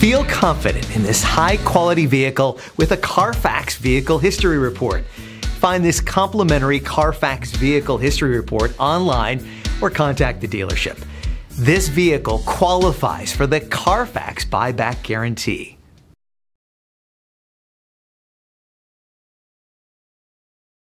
Feel confident in this high-quality vehicle with a Carfax Vehicle History Report. Find this complimentary Carfax Vehicle History Report online or contact the dealership. This vehicle qualifies for the Carfax Buyback Guarantee.